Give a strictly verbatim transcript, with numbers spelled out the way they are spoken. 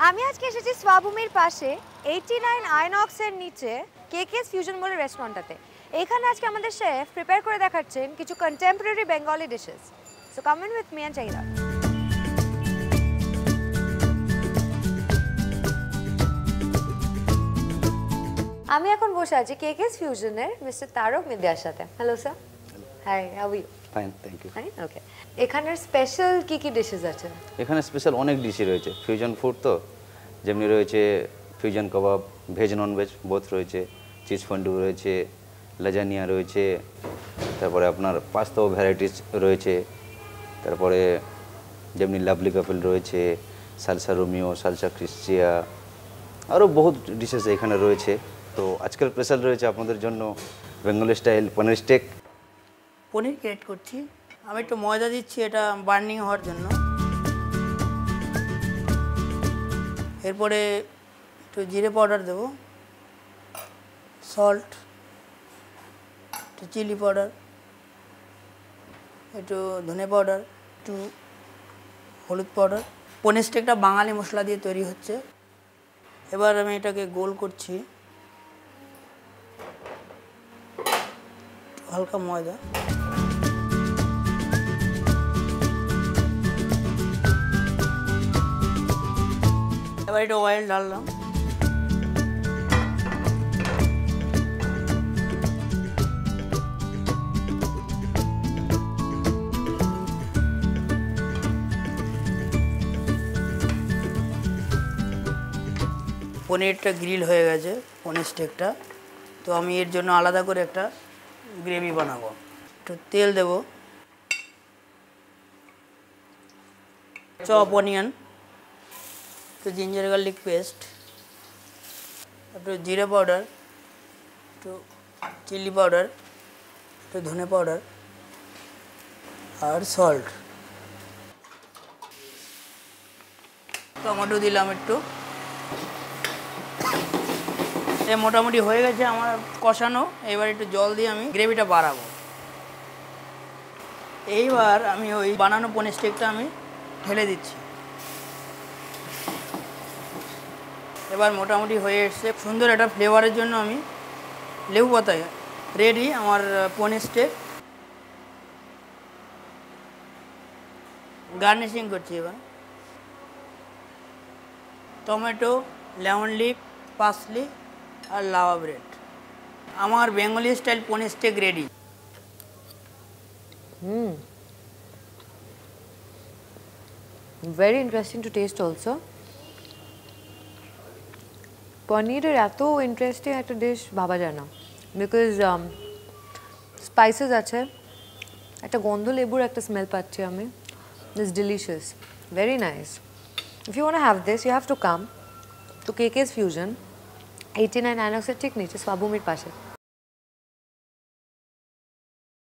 আমি আজকে এসেছি স্বাভূমির পাশে এইটি নাইন আইনক্সের নিচে কেকেস ফিউশন বলে রেস্টুরেন্টটাতে। এখানে আজকে আমাদের শেফ প্রিপেয়ার করে দেখাচ্ছেন কিছু contemporary Bengali dishes. So come in with me and check it out. আমি এখন বসে আছি কেকেস ফিউশনের মিস্টার তারক মিদ্যার সাথে। Hello sir. Hi, how are you? Fine, thank you. Fine, okay. এখানের স্পেশাল কি কি ডিশেস আছে? এখানে স্পেশাল অনেক ডিশই রয়েছে, ফিউশন ফুড তো, যেমনি রয়েছে fusion kebab, veg non veg both রয়েছে, চিজ ফন্ডু রয়েছে, লাজানিয়া রয়েছে, তারপরে আপনার পাস্তাও ভ্যারাইটিস রয়েছে, তারপরে যেমনি লাভলি কাপল রয়েছে, সালসা রোমিও, সালসা ক্রিস্টিয়া, আরও বহুত ডিশেস এখানে রয়েছে। তো আজকাল স্পেশাল রয়েছে আপনাদের জন্য Bengali style paneer steak. Paneer grate করছি, আমি একটু ময়দা দিচ্ছি এটা বার্নিং হওয়ার জন্য। এরপরে একটু জিরে পাউডার দেবো, সল্ট, একটু চিলি পাউডার, একটু ধনে পাউডার, একটু হলুদ পাউডার। পনির স্টেকটা বাঙালি মশলা দিয়ে তৈরি হচ্ছে। এবার আমি এটাকে গোল করছি, হালকা ময়দা, এবার একটু অয়েল ঢাললাম, পনিরটা গ্রিল হয়ে গেছে, পনির স্টেকটা। তো আমি এর জন্য আলাদা করে একটা গ্রেভি বানাবো। একটু তেল দেব, চপ অনিয়ন, একটু জিঞ্জার গার্লিক পেস্ট, একটু জিরে পাউডার, একটু চিলি পাউডার, একটু ধনে পাউডার আর সল্ট, টমেটো দিলাম একটু। এ মোটামুটি হয়ে গেছে আমার কষানো। এবার একটু জল দিয়ে আমি গ্রেভিটা বাড়াবো। এইবার আমি ওই বানানো পনির স্টেকটা আমি ঢেলে দিচ্ছি। এবার মোটামুটি হয়ে এসছে, সুন্দর একটা ফ্লেভারের জন্য আমি লেবু পাতায় রেডি আমার পনির স্টেক। গার্নিশিং করছি এবার টমেটো, লেমন লিফ, পার্সলি আর লাভা ব্রেড। আমার Bengali style paneer steak ready. Hmm, very interesting to taste also. পনিরের এত ইন্টারেস্টিং একটা ডিশ ভাবা যায় না, বিকজ স্পাইসেস আছে, একটা গন্ধ লেবুর একটা স্মেল পাচ্ছি আমি। This delicious, very nice. If you want to have this you have to come to KK's fusion, eighty nine আইনক্সের ঠিক নিচে স্বাভূমির পাশে।